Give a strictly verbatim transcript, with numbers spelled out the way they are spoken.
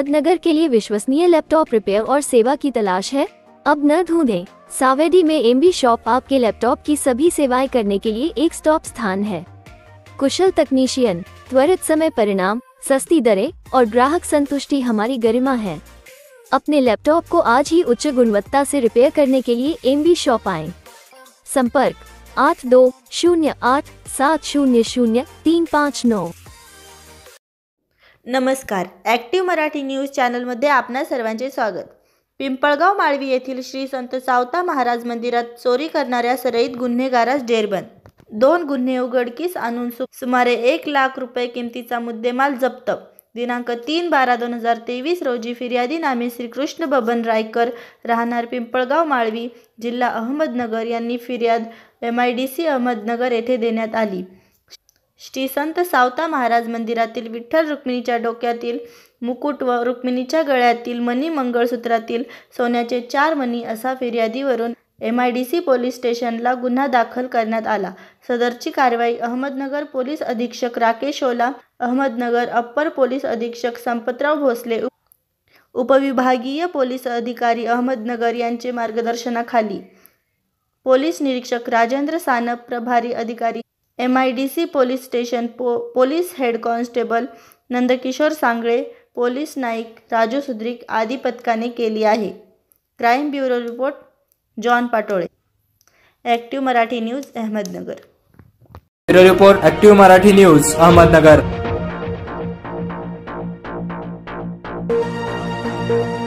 अहमदनगर के लिए विश्वसनीय laptop repair और सेवा की तलाश है? अब न ढूंढें। सावेडी में एमबी शॉप आपके लैपटॉप की सभी सेवाएं करने के लिए एक स्टॉप स्थान है। कुशल तकनीशियन, त्वरित समय परिणाम, सस्ती दरें और ग्राहक संतुष्टि हमारी गरिमा है। अपने लैपटॉप को आज ही उच्च गुणवत्ता से रिपेयर करने के लिए एमबी शॉप आएं। संपर्क आठ दो शून्य आठ सात शून्य शून्य तीन पाँच नौ। नमस्कार, ॲक्टिव्ह मराठी न्यूज चॅनलमध्ये आपणा सर्वांचे स्वागत। पिंपळगाव माळवी येथील श्री संत सावता महाराज मंदिरात चोरी करणाऱ्या सराईत गुन्हेगारास जेरबंद। दोन गुन्हे उघडकीस आणून सुमारे एक लाख रुपये किमतीचा मुद्देमाल जप्त। दिनांक तीन बारा दोन हजार तेवीस रोजी फिर्यादी नामे श्रीकृष्ण बबन रायकर राहणार पिंपळगाव माळवी जिल्हा अहमदनगर यांनी फिर्याद M I D C Ahmednagar येथे देण्यात आली। श्री संत सावता महाराज मंदिरातील विठ्ठल रुक्मिणीच्या डोक्यातील मुकुट व रुक्मिणीच्या गळ्यातील मणी मंगळसूत्रातील सोन्याचे चार मणी असा फिर्यादीवरून M I D C police स्टेशनला गुन्हा दाखल करण्यात आला। सदरची कारवाई अहमदनगर पोलीस अधीक्षक राकेश ओला, अहमदनगर अप्पर पोलीस अधीक्षक संपतराव भोसले, उपविभागीय पोलीस अधिकारी अहमदनगर यांचे मार्गदर्शनाखाली, पोलीस निरीक्षक राजेंद्र सानप, प्रभारी अधिकारी M I D C police station, पो police head constable Nandkishor Sangale, police Naik Raju Sudrik आदी पथकाने केली आहे। Crime bureau report John Patole, active Marathi news Ahmednagar. Bureau report active Marathi news Ahmednagar.